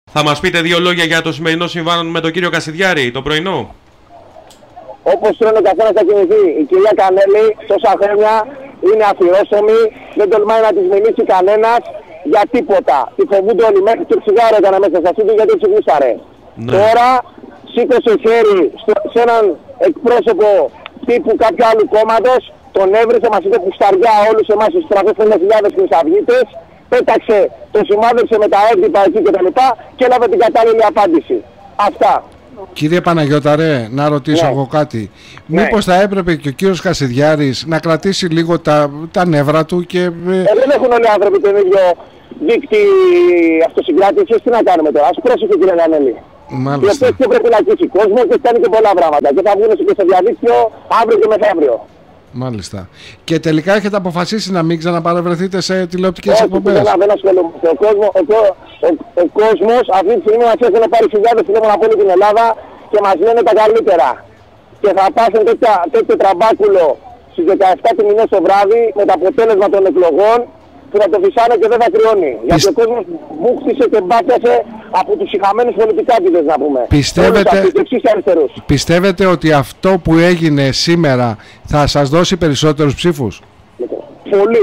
Θα μας πείτε δύο λόγια για το σημερινό συμβάν με τον κύριο Κασιδιάρη, το πρωινό. Όπως θέλει ο καθένας θα κινηθεί. Η κυρία Κανέλη τόσα χρόνια είναι αφιερώσιμη, δεν τολμάει να της μιλήσει κανένας για τίποτα. Τη φοβούνται όλοι, μέχρι το τσιγάρο έκανε μέσα στα σπίτια γιατί έτσι γούσταρε. Ναι. Τώρα σήκωσε χέρι σε έναν εκπρόσωπο τύπου κάποιου άλλου κόμματος, τον έβρισε, μας είπε κουσταριά όλους εμάς τους 350.000 χρυσαυγίτες, πέταξε, τον σημάδεψε με τα έντυπα εκεί κτλ. Και έλαβε την κατάλληλη απάντηση. Αυτά. Κύριε Παναγιώταρε, να ρωτήσω εγώ κάτι. Ναι. Μήπως θα έπρεπε και ο κύριος Κασιδιάρης να κρατήσει λίγο τα νεύρα του και... δεν έχουν όλοι οι άνθρωποι τον ίδιο δίκτυ αυτοσυγκράτησης. Τι να κάνουμε τώρα. Ας πρόσεχε κύριε Κανέλη. Μάλιστα. Και πρέπει να ακούσει κόσμο και κάνει και πολλά πράγματα. Και θα βγουν και στο διαδίκτυο αύριο και μεθαύριο. Μάλιστα. Και τελικά έχετε αποφασίσει να μην ξαναπαρευρεθείτε σε τηλεοπτικές εκπομπές. Δεν ασχολούμαι. Ο κόσμος αυτή τη στιγμή μας έχουν πάρει χιλιάδες τηλέφωνα από όλη την Ελλάδα και μας λένε τα καλύτερα. Και θα πάσουν τέτοιο τραμπάκουλο στις 17 του μηνός το βράδυ με το αποτέλεσμα των εκλογών που θα το φυσάνε και δεν θα κρυώνει. Γιατί ο κόσμος μπούχτισε και μπάτιασε από τους συχαμένους πολιτικάτιδες, να πούμε. Πιστεύετε ότι αυτό που έγινε σήμερα θα σας δώσει περισσότερους ψήφους? Πολύ.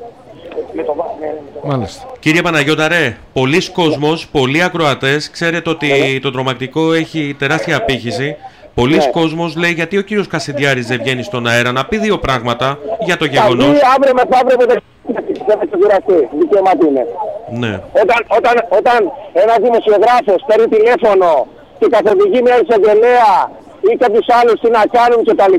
Μάλιστα. Κύριε Παναγιώταρε, πολλοί κόσμος, πολλοί ακροατές, ξέρετε ότι το τρομακτικό έχει τεράστια απήχηση. Πολλοί κόσμος λέει γιατί ο κύριος Κασιδιάρης δεν βγαίνει στον αέρα να πει δύο πράγματα για το γεγονός. Αύριο μεθαύριο δεν θα ξεκουραστεί, δικαίωμα είναι. Ναι. Όταν ένας δημοσιογράφος παίρνει τηλέφωνο και καθοδηγεί μια εισαγγελέα ή κάποιους άλλους τι να κάνουν κτλ.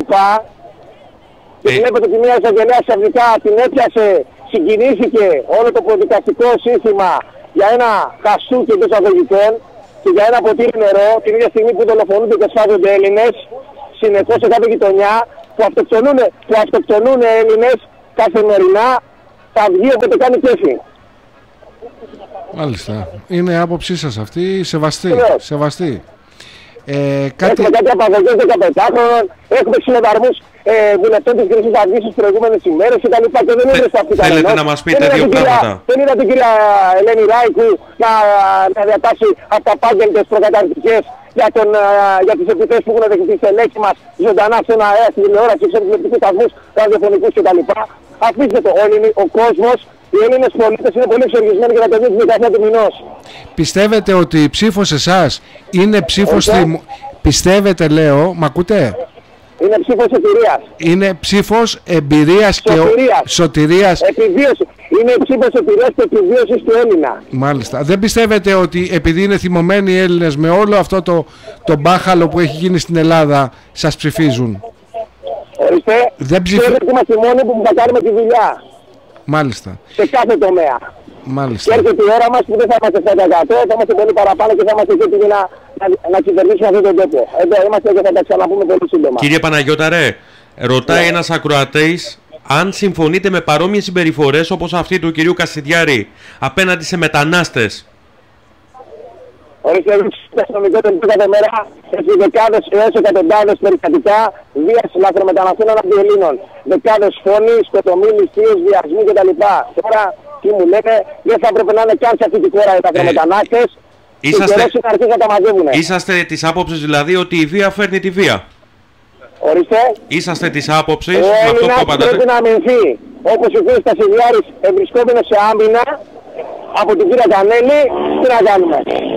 Και βλέπετε ότι μια εισαγγελέα ξαφνικά την έπιασε, συγκινήθηκε όλο το προδικαστικό σύστημα για ένα χαστούκι εντός αγωγικών και για ένα ποτήρι νερό την ίδια στιγμή που δολοφονούνται και σφάζονται Έλληνες συνεχώς σε κάθε γειτονιά που αυτοκτονούν Έλληνες καθημερινά, θα βγει όποτε κάνει κέφι. Μάλιστα. Είναι άποψή σας αυτή, σεβαστή. Έχουμε κάτι απαγωγές 15χρονων, έχουμε συνοδαρμούς βουλευτών της Χρυσής Αυγής στις προηγούμενες ημέρες και τα λοιπά και δεν είναι αυτή τα Θέλετε να μας πείτε δύο πράγματα? Δεν είδα την κυρία Ελένη Ράικου να διατάσει αυταπάγγελτες προκαταρκτικές για τις επιθέσεις που έχουν δεχτεί στελέχη μας ζωντανά σε ένα αέρα στην τηλεόραση, σε τηλεοπτικούς σταθμούς, ραδιοφωνικούς κτλ. Αφήστε το, ο κόσμος, οι Έλληνες πολίτες είναι πολύ εξοργισμένοι για τα παιδιά της 17 του μηνός. Πιστεύετε ότι η ψήφος εσάς είναι ψήφος Πιστεύετε, λέω, μ' ακούτε? Είναι ψήφος εμπειρίας. Είναι ψήφος εμπειρίας και σωτηρίας. Επιβίωση. Είναι ψήφος εμπειρίας και επιβίωσης του Έλληνα. Μάλιστα. Δεν πιστεύετε ότι επειδή είναι θυμωμένοι οι Έλληνες με όλο αυτό το μπάχαλο που έχει γίνει στην Ελλάδα σας ψηφίζουν? Ορίστε, ξέρετε ότι είμαστε οι μόνοι που θα κάνουμε τη δουλειά. Μάλιστα. Σε κάθε τομέα. Μάλιστα. Και έρχεται η ώρα μας που δεν θα είμαστε 100%, θα είμαστε πολύ παραπάνω και θα είμαστε έτοιμοι να κυβερνήσουμε αυτόν τον τόπο. Εδώ είμαστε και θα τα ξαναπούμε πολύ σύντομα. Κύριε Παναγιώταρε, ρωτάει ένας ακροατής αν συμφωνείτε με παρόμοιες συμπεριφορές όπως αυτή του κυρίου Κασιδιάρη απέναντι σε μετανάστες. Ορίστε, στο αστυνομικό τελικό κάθε μέρα έχει δεκάδες έως εκατοντάδες περιστατικά βίας λαθρομεταναστών αναπί Ελλήνων. Δεκάδες φόνοι, σκοτωμοί, ληστείες, βιασμοί κτλ. Τώρα, τι μου λέτε, δεν θα έπρεπε να είναι καν σε αυτή τη χώρα οι λαθρομετανάστες. Είσαστε της άποψης δηλαδή ότι η βία φέρνει τη βία? Ορίστε. Είσαστε της άποψης ο Έλληνας πρέπει να αμυνθεί. Όπως ο κ. Κασιδιάρης βρισκόμενος σε άμυνα από την κυρία Κανέλη, τι να κάνουμε?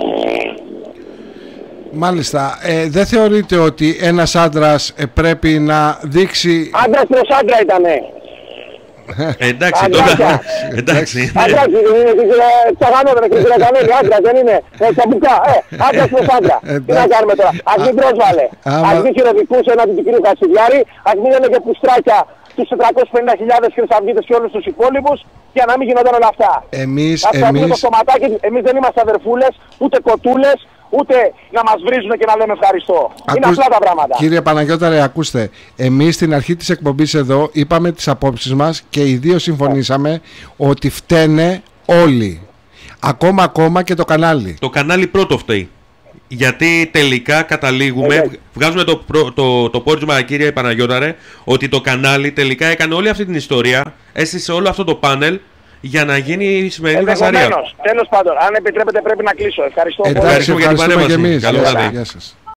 Μάλιστα. Δεν θεωρείτε ότι ένας άντρας πρέπει να δείξει... Άντρας προς άντρα ήτανε. Εντάξει, τώρα. Εντάξει. Άντρας είναι, τσαγανόταν και κυρία Κανέλη, άντρας δεν είναι, τσαμπουκά, άντρας προς άντρα. Τι να κάνουμε τώρα, ας μην πρόσβαλε, ας μην χειροδικούσε έναντι του κυρίου Κασιδιάρη, ας μην λένε και πουστράκια τους 450.000 χρυσαυγίτες και όλους τους υπόλοιπους για να μην γινόταν όλα αυτά. Εμείς δεν είμαστε αδερφούλες, ούτε κοτούλες, ούτε να μας βρίζουν και να λέμε ευχαριστώ. Είναι απλά τα πράγματα. Κύριε Παναγιώταρε, ακούστε. Εμείς στην αρχή της εκπομπής εδώ είπαμε τις απόψεις μας και οι δύο συμφωνήσαμε ότι φταίνε όλοι. Ακόμα και το κανάλι. Το κανάλι πρώτο φταίει. Γιατί τελικά καταλήγουμε, βγάζουμε το πόρισμα, κύριε Παναγιώταρε, ότι το κανάλι τελικά έκανε όλη αυτή την ιστορία, έστησε όλο αυτό το πάνελ για να γίνει η σημερινή φασαρία. Τέλος πάντων, αν επιτρέπετε πρέπει να κλείσω. Ευχαριστώ πολύ. Εντάξει, Ευχαριστούμε για την ευχαριστούμε και παρέμβαση. εμείς. Καλό βράδυ. Γεια σας.